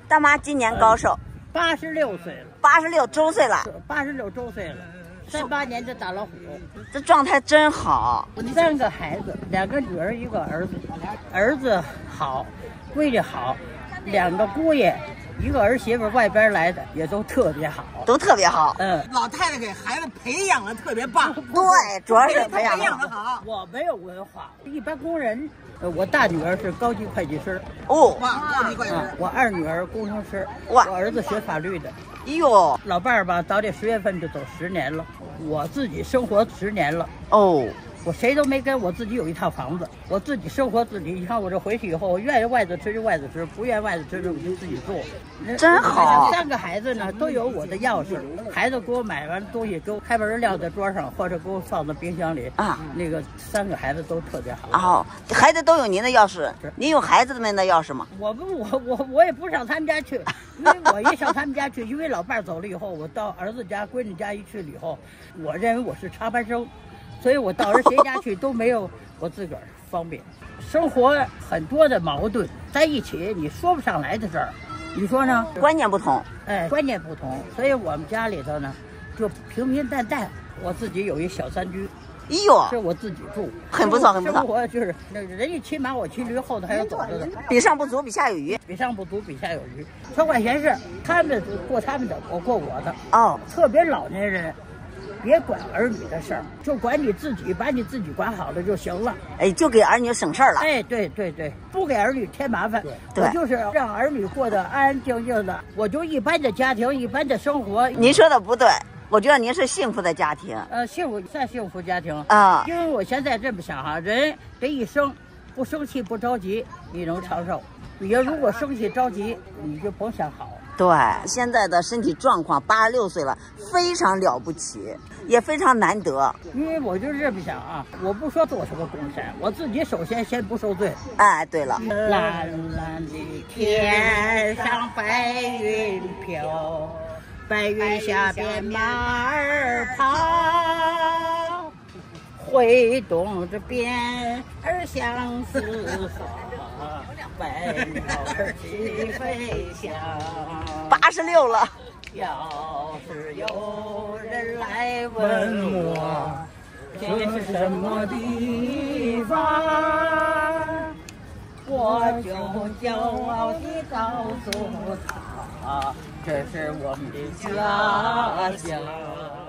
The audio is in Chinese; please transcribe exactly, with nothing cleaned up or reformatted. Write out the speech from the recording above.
大妈今年高寿？ 八十六岁了。 八十六周岁了。 八十六周岁了。三八年就打老虎， 这状态真好。 三个孩子，两个女儿，一个儿子。儿子好，闺女好，两个姑爷，一个儿媳妇外边来的也都特别好， 都特别好。 嗯， 老太太给孩子培养的特别棒。 对，主要是培养的好。 我没有文化，一般工人。我大女儿是高级会计师。 哦， 高级会计师。 我二女儿工程师。 哇， 我儿子学法律的。 哎呦， 老伴儿吧，到这十月份就走十年了。我自己生活十年了。 哦。 我谁都没跟，我自己有一套房子，我自己生活自己。你看我这回去以后，我愿意外头吃就外头吃，不愿意外头吃就我就自己做， 真好。 三个孩子呢都有我的钥匙，孩子给我买完东西给我开门撂在桌上，或者给我放在冰箱里啊。那个三个孩子都特别好。 哦，孩子都有您的钥匙，您有孩子们的钥匙吗？ 我不，我我我也不上他们家去，因为我一上他们家去，因为老伴走了以后，我到儿子家、闺女家一去了以后，我认为我是插班生。所以我到人谁家去都没有我自个儿方便，生活很多的矛盾在一起，你说不上来的事儿，你说呢？ 观念不同， 哎，观念不同，所以我们家里头呢，就平平淡淡。我自己有一小三居， 哎呦， 是我自己住， 很不错，很不错。 生活就是那人家骑马，我骑驴，后头还有走着的。 比上不足，比下有余。 比上不足，比下有余。穿管闲事，他们过他们的，我过我的。 哦， 特别老年人。别管儿女的事儿，就管你自己，把你自己管好了就行了。 哎，就给儿女省事儿了。 哎，对对对，不给儿女添麻烦。对，我就是让儿女过得安安静静的。我就一般的家庭，一般的生活。 您说的不对，我觉得您是幸福的家庭。 呃，幸福算幸福家庭啊， 因为我现在这么想哈，人这一生不生气不着急，你能长寿。你要如果生气着急，你就甭想好。 对，现在的身体状况八十六岁了，非常了不起，也非常难得。 因为我就是这么想啊，我不说做什么贡献，我自己首先先不受罪。 哎，对了， 蓝蓝的天上白云飘，白云下边马儿跑，挥动着鞭儿相思花，百鸟儿齐飞翔。 八十六了。 要是有人来问我这是什么地方，我就骄傲地告诉他，这是我们的家乡。